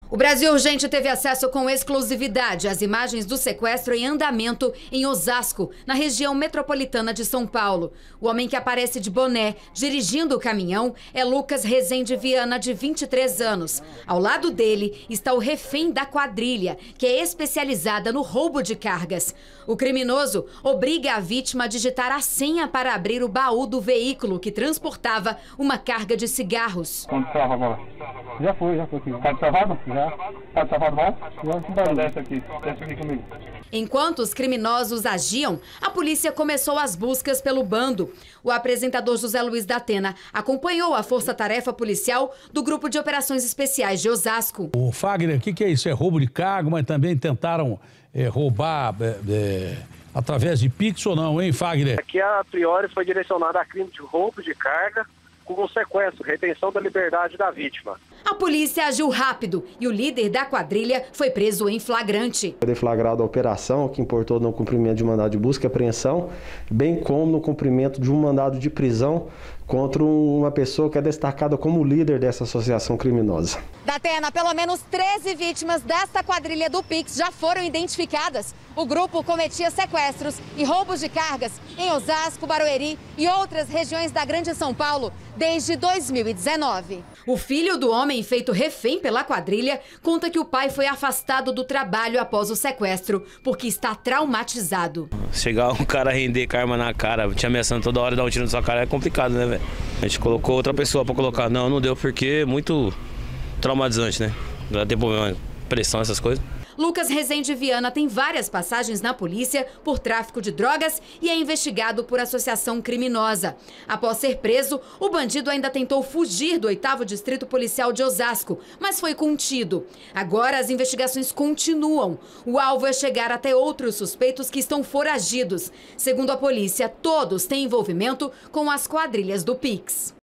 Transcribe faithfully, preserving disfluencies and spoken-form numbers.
O Brasil Urgente teve acesso com exclusividade às imagens do sequestro em andamento em Osasco, na região metropolitana de São Paulo. O homem que aparece de boné, dirigindo o caminhão, é Lucas Rezende Viana, de vinte e três anos. Ao lado dele está o refém da quadrilha, que é especializada no roubo de cargas. O criminoso obriga a vítima a digitar a senha para abrir o baú do veículo que transportava uma carga de cigarros. Quando salva agora? Já foi, já foi aqui. Tá salvado? Já. Tá salvado bom? Já. Desce aqui, desce aqui comigo. Enquanto os criminosos agiam, a polícia começou as buscas pelo bando. O apresentador José Luiz da Atena acompanhou a força-tarefa policial do Grupo de Operações Especiais de Osasco. O Fagner, o que, que é isso? É roubo de carga, mas também tentaram é, roubar é, é, através de Pix ou não, hein, Fagner? Aqui, a priori, foi direcionado a crime de roubo de carga com sequestro, retenção da liberdade da vítima. A polícia agiu rápido e o líder da quadrilha foi preso em flagrante. Foi deflagrada a operação que importou no cumprimento de mandado de busca e apreensão, bem como no cumprimento de um mandado de prisão contra uma pessoa que é destacada como líder dessa associação criminosa. Da Atena, pelo menos treze vítimas desta quadrilha do Pix já foram identificadas. O grupo cometia sequestros e roubos de cargas em Osasco, Barueri e outras regiões da Grande São Paulo desde dois mil e dezenove. O filho do homem feito refém pela quadrilha conta que o pai foi afastado do trabalho após o sequestro porque está traumatizado. Chegar um cara render com a arma na cara, te ameaçando toda hora e dar um tiro na sua cara é complicado, né, velho? A gente colocou outra pessoa para colocar. Não, não deu porque é muito traumatizante, né? Já tem problema, pressão, essas coisas. Lucas Rezende Viana tem várias passagens na polícia por tráfico de drogas e é investigado por associação criminosa. Após ser preso, o bandido ainda tentou fugir do oitavo Distrito Policial de Osasco, mas foi contido. Agora as investigações continuam. O alvo é chegar até outros suspeitos que estão foragidos. Segundo a polícia, todos têm envolvimento com as quadrilhas do Pix.